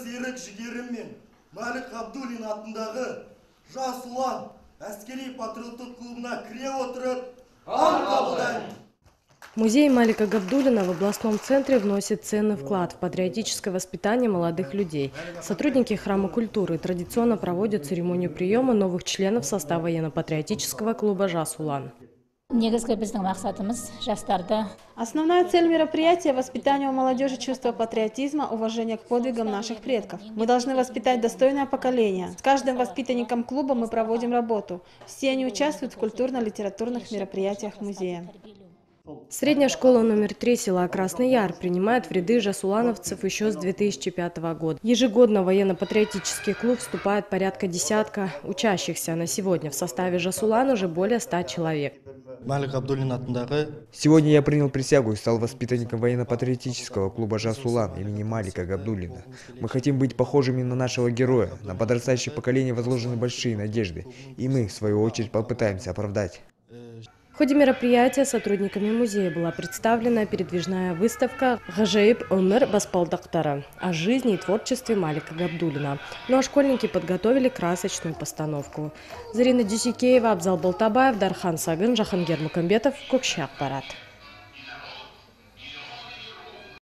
серік жігерім мен Малик Ғабдуллин атындағы Жас ұлан әскери патриоттық клубына кіре отырып, ант қабылдаймын. Музей Малика Ғабдуллина в областном центре вносит ценный вклад в патриотическое воспитание молодых людей. Сотрудники Храма культуры традиционно проводят церемонию приема новых членов состава военно-патриотического клуба «Жас ұлан». Основная цель мероприятия – воспитание у молодежи чувства патриотизма, уважения к подвигам наших предков. Мы должны воспитать достойное поколение. С каждым воспитанником клуба мы проводим работу. Все они участвуют в культурно-литературных мероприятиях музея. Средняя школа номер 3 села Красный Яр принимает в ряды жасулановцев еще с 2005 года. Ежегодно в военно-патриотический клуб вступает порядка десятка учащихся. На сегодня в составе Жасулан уже более 100 человек. Сегодня я принял присягу и стал воспитанником военно-патриотического клуба «Жас ұлан» имени Малика Ғабдуллина. Мы хотим быть похожими на нашего героя. На подрастающее поколение возложены большие надежды. И мы, в свою очередь, попытаемся оправдать. В ходе мероприятия сотрудниками музея была представлена передвижная выставка «Ғажайып өмір баспалдақтары» о жизни и творчестве Малика Ғабдуллина. Ну а школьники подготовили красочную постановку. Зарина Дюсикеева, Абзал Балтабаев, Дархан Сагын, Жахангер Мукамбетов, Көкше ақпарат.